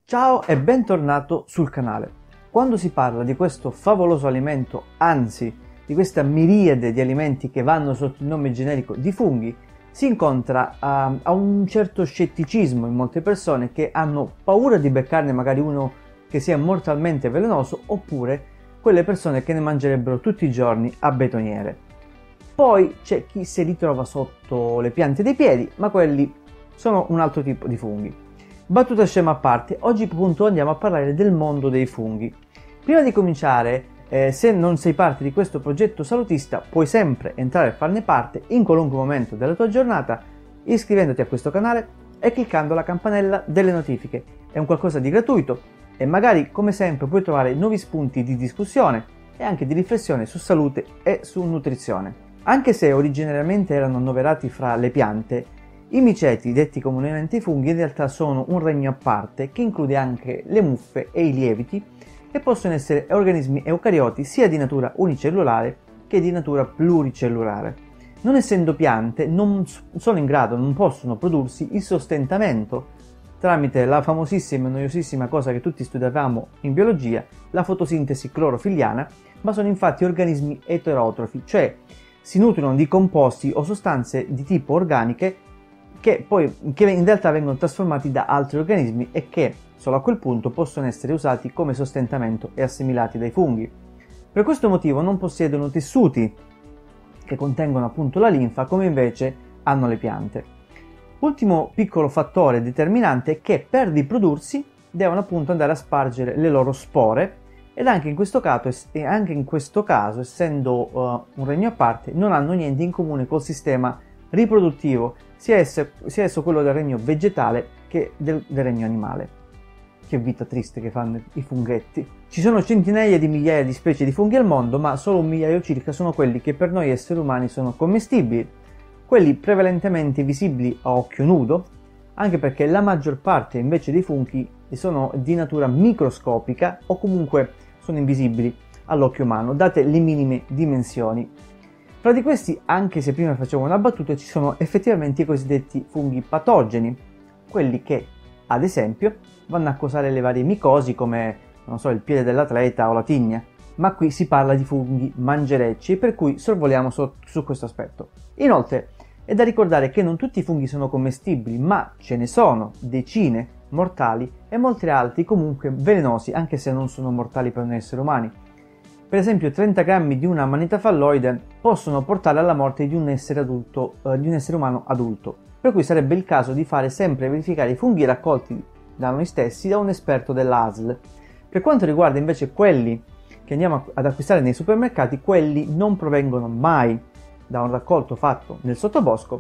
Ciao e bentornato sul canale. Quando si parla di questo favoloso alimento, anzi di questa miriade di alimenti che vanno sotto il nome generico di funghi, si incontra a un certo scetticismo in molte persone che hanno paura di beccarne magari uno che sia mortalmente velenoso, oppure quelle persone che ne mangerebbero tutti i giorni a betoniere. Poi c'è chi si ritrova sotto le piante dei piedi, ma quelli sono un altro tipo di funghi. Battuta scema a parte, oggi appunto andiamo a parlare del mondo dei funghi. Prima di cominciare, se non sei parte di questo progetto salutista, puoi sempre entrare a farne parte in qualunque momento della tua giornata iscrivendoti a questo canale e cliccando la campanella delle notifiche. È un qualcosa di gratuito e magari, come sempre, puoi trovare nuovi spunti di discussione e anche di riflessione su salute e su nutrizione. Anche se originariamente erano annoverati fra le piante, i miceti, detti comunemente i funghi, in realtà sono un regno a parte che include anche le muffe e i lieviti, che possono essere organismi eucarioti sia di natura unicellulare che di natura pluricellulare. Non essendo piante, non sono in grado, non possono prodursi il sostentamento tramite la famosissima e noiosissima cosa che tutti studiavamo in biologia, la fotosintesi clorofilliana, ma sono infatti organismi eterotrofi, cioè si nutrono di composti o sostanze di tipo organiche che in realtà vengono trasformati da altri organismi e che solo a quel punto possono essere usati come sostentamento e assimilati dai funghi. Per questo motivo non possiedono tessuti che contengono appunto la linfa, come invece hanno le piante. Ultimo piccolo fattore determinante è che per riprodursi devono appunto andare a spargere le loro spore, ed anche in questo caso, essendo un regno a parte, non hanno niente in comune col sistema riproduttivo, sia esso quello del regno vegetale che del regno animale. Che vita triste che fanno i funghetti. Ci sono centinaia di migliaia di specie di funghi al mondo, ma solo un migliaio circa sono quelli che per noi esseri umani sono commestibili, quelli prevalentemente visibili a occhio nudo, anche perché la maggior parte invece dei funghi sono di natura microscopica o comunque sono invisibili all'occhio umano, date le minime dimensioni. Fra di questi, anche se prima facevo una battuta, ci sono effettivamente i cosiddetti funghi patogeni, quelli che, ad esempio, vanno a causare le varie micosi come, non so, il piede dell'atleta o la tigna, ma qui si parla di funghi mangerecci, per cui sorvoliamo su questo aspetto. Inoltre, è da ricordare che non tutti i funghi sono commestibili, ma ce ne sono decine mortali e molti altri comunque velenosi, anche se non sono mortali per noi esseri umani. Per esempio 30 grammi di una manita falloide possono portare alla morte di un essere umano adulto, per cui sarebbe il caso di fare sempre verificare i funghi raccolti da noi stessi da un esperto dell'ASL. Per quanto riguarda invece quelli che andiamo ad acquistare nei supermercati, quelli non provengono mai da un raccolto fatto nel sottobosco,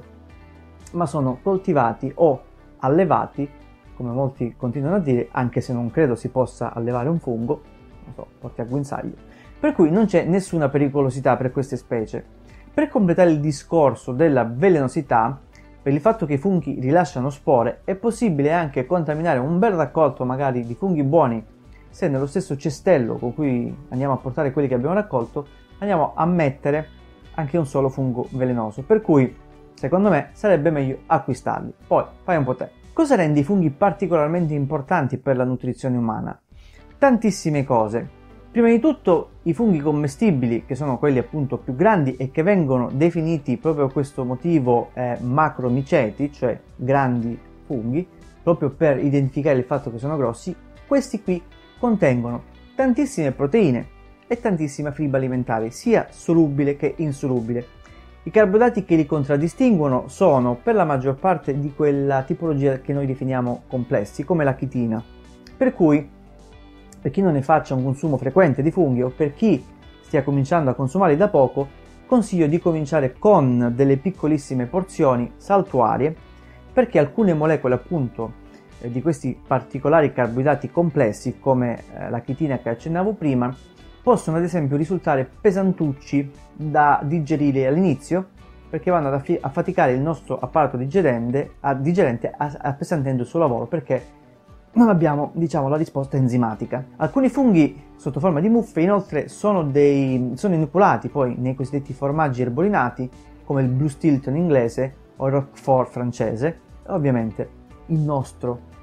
ma sono coltivati o allevati, come molti continuano a dire, anche se non credo si possa allevare un fungo, non so, porti a guinzaglio, per cui non c'è nessuna pericolosità per queste specie. Per completare il discorso della velenosità, per il fatto che i funghi rilasciano spore, è possibile anche contaminare un bel raccolto magari di funghi buoni se nello stesso cestello con cui andiamo a portare quelli che abbiamo raccolto andiamo a mettere anche un solo fungo velenoso, per cui secondo me sarebbe meglio acquistarli. Poi fai un po' te. Cosa rende i funghi particolarmente importanti per la nutrizione umana? Tantissime cose. Prima di tutto i funghi commestibili, che sono quelli appunto più grandi e che vengono definiti proprio per questo motivo macromiceti, cioè grandi funghi, proprio per identificare il fatto che sono grossi, questi qui contengono tantissime proteine e tantissima fibra alimentare, sia solubile che insolubile. I carboidrati che li contraddistinguono sono per la maggior parte di quella tipologia che noi definiamo complessi, come la chitina, per cui per chi non ne faccia un consumo frequente di funghi o per chi stia cominciando a consumarli da poco, consiglio di cominciare con delle piccolissime porzioni saltuarie, perché alcune molecole appunto di questi particolari carboidrati complessi, come la chitina che accennavo prima, possono ad esempio risultare pesantucci da digerire all'inizio, perché vanno ad affaticare il nostro apparato digerente appesantendo il suo lavoro, perché non abbiamo, la risposta enzimatica. Alcuni funghi sotto forma di muffe inoltre sono inoculati poi nei cosiddetti formaggi erbolinati, come il Blue Stilton inglese o il Roquefort francese, e ovviamente il nostro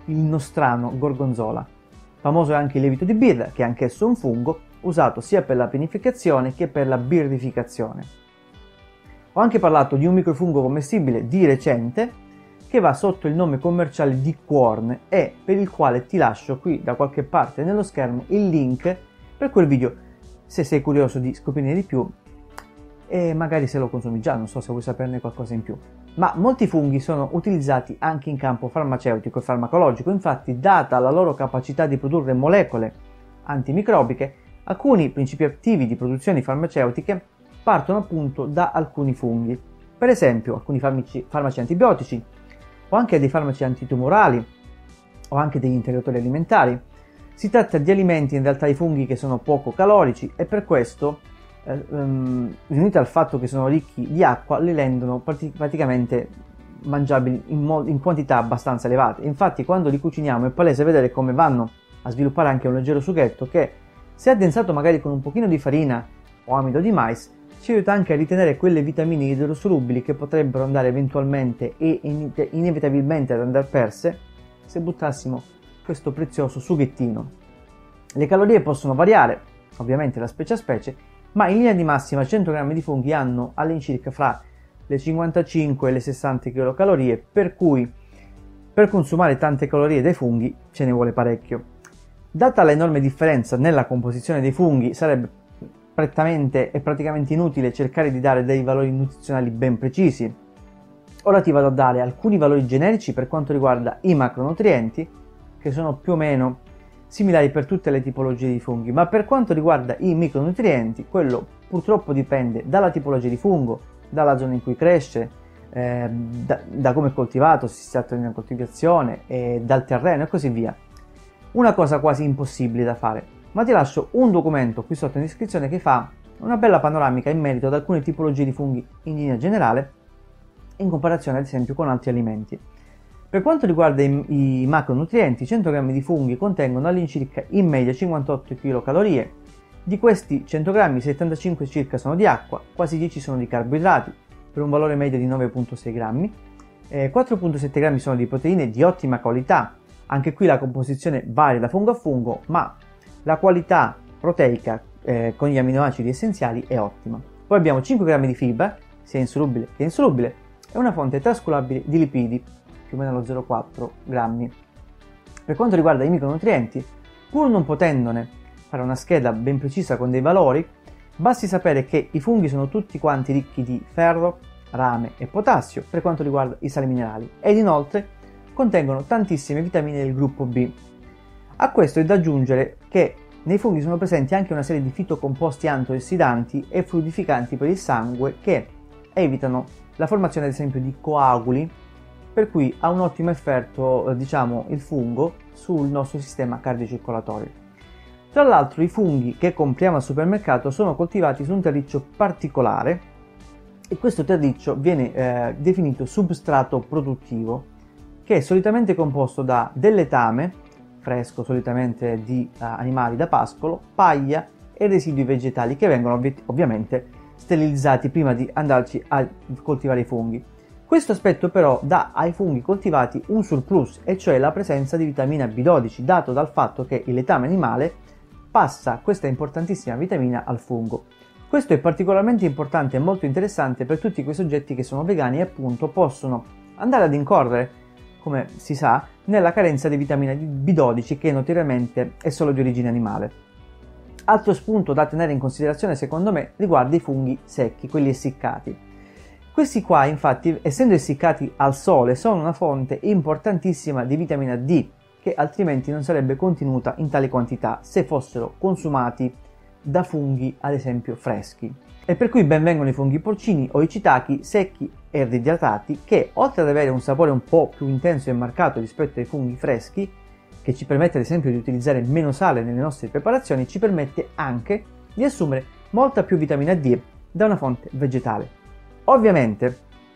il nostrano gorgonzola. Famoso è anche il lievito di birra, che è anch'esso un fungo, usato sia per la pianificazione che per la birrificazione. Ho anche parlato di un microfungo commestibile di recente, che va sotto il nome commerciale di Quorn e per il quale ti lascio qui da qualche parte nello schermo il link per quel video se sei curioso di scoprirne di più e magari se lo consumi già, non so se vuoi saperne qualcosa in più. Ma molti funghi sono utilizzati anche in campo farmaceutico e farmacologico, infatti data la loro capacità di produrre molecole antimicrobiche, alcuni principi attivi di produzioni farmaceutiche partono appunto da alcuni funghi. Per esempio alcuni farmaci antibiotici, o anche dei farmaci antitumorali, o anche degli integratori alimentari. Si tratta di alimenti in realtà i funghi che sono poco calorici e per questo, unito al fatto che sono ricchi di acqua, li rendono praticamente mangiabili in quantità abbastanza elevate. Infatti quando li cuciniamo è palese vedere come vanno a sviluppare anche un leggero sughetto che, se addensato magari con un pochino di farina o amido di mais, ci aiuta anche a ritenere quelle vitamine idrosolubili che potrebbero andare eventualmente e inevitabilmente ad andare perse se buttassimo questo prezioso sughettino. Le calorie possono variare, ovviamente da specie a specie, ma in linea di massima 100 g di funghi hanno all'incirca fra le 55 e le 60 kcal, per cui per consumare tante calorie dai funghi ce ne vuole parecchio. Data l'enorme differenza nella composizione dei funghi, sarebbe prettamente e praticamente inutile cercare di dare dei valori nutrizionali ben precisi. Ora ti vado a dare alcuni valori generici per quanto riguarda i macronutrienti, che sono più o meno similari per tutte le tipologie di funghi, ma per quanto riguarda i micronutrienti, quello purtroppo dipende dalla tipologia di fungo, dalla zona in cui cresce, da come è coltivato, se si tratta di una coltivazione, dal terreno e così via. Una cosa quasi impossibile da fare, ma ti lascio un documento qui sotto in descrizione che fa una bella panoramica in merito ad alcune tipologie di funghi in linea generale, in comparazione ad esempio con altri alimenti. Per quanto riguarda i macronutrienti, 100 g di funghi contengono all'incirca in media 58 kcal. Di questi 100 g, 75 circa sono di acqua, quasi 10 sono di carboidrati, per un valore medio di 9,6 g, 4,7 g sono di proteine di ottima qualità. Anche qui la composizione varia da fungo a fungo, ma la qualità proteica con gli aminoacidi essenziali è ottima. Poi abbiamo 5 g di fibra, sia insolubile che insolubile, e una fonte trascurabile di lipidi, più o meno lo 0,4 grammi. Per quanto riguarda i micronutrienti, pur non potendone fare una scheda ben precisa con dei valori, basti sapere che i funghi sono tutti quanti ricchi di ferro, rame e potassio per quanto riguarda i sali minerali, ed inoltre contengono tantissime vitamine del gruppo B. A questo è da aggiungere che nei funghi sono presenti anche una serie di fitocomposti antiossidanti e fluidificanti per il sangue che evitano la formazione ad esempio di coaguli, per cui ha un ottimo effetto, il fungo sul nostro sistema cardiocircolatorio. Tra l'altro i funghi che compriamo al supermercato sono coltivati su un terriccio particolare e questo terriccio viene definito substrato produttivo, che è solitamente composto da del letame fresco, solitamente di animali da pascolo, paglia e residui vegetali che vengono ovviamente sterilizzati prima di andarci a coltivare i funghi. Questo aspetto però dà ai funghi coltivati un surplus, e cioè la presenza di vitamina B12, dato dal fatto che il letame animale passa questa importantissima vitamina al fungo. Questo è particolarmente importante e molto interessante per tutti quei soggetti che sono vegani e appunto possono andare ad incorrere, come si sa, nella carenza di vitamina B12, che notoriamente è solo di origine animale. Altro spunto da tenere in considerazione secondo me riguarda i funghi secchi, quelli essiccati. Questi qua infatti, essendo essiccati al sole, sono una fonte importantissima di vitamina D, che altrimenti non sarebbe contenuta in tale quantità se fossero consumati da funghi ad esempio freschi. E per cui ben vengono i funghi porcini o i shiitake secchi e riidratati, che oltre ad avere un sapore un po' più intenso e marcato rispetto ai funghi freschi, che ci permette ad esempio di utilizzare meno sale nelle nostre preparazioni, ci permette anche di assumere molta più vitamina D da una fonte vegetale. Ovviamente,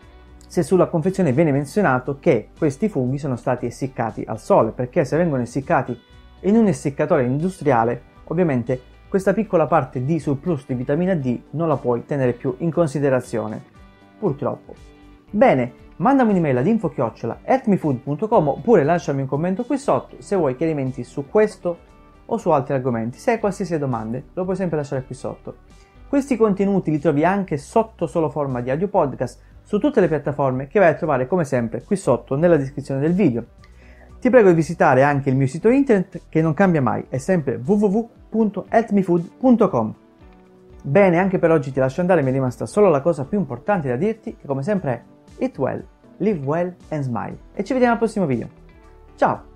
se sulla confezione viene menzionato che questi funghi sono stati essiccati al sole, perché se vengono essiccati in un essiccatore industriale, ovviamente questa piccola parte di surplus di vitamina D non la puoi tenere più in considerazione, purtroppo. Bene, mandami un'email ad info@atmefood.com oppure lasciami un commento qui sotto se vuoi chiarimenti su questo o su altri argomenti. Se hai qualsiasi domande, lo puoi sempre lasciare qui sotto. Questi contenuti li trovi anche sotto solo forma di audio podcast su tutte le piattaforme che vai a trovare come sempre qui sotto nella descrizione del video. Ti prego di visitare anche il mio sito internet che non cambia mai, è sempre www.atmefood.com. Bene, anche per oggi ti lascio andare, mi è rimasta solo la cosa più importante da dirti, che come sempre è Eat well, live well and smile. E ci vediamo al prossimo video. Ciao!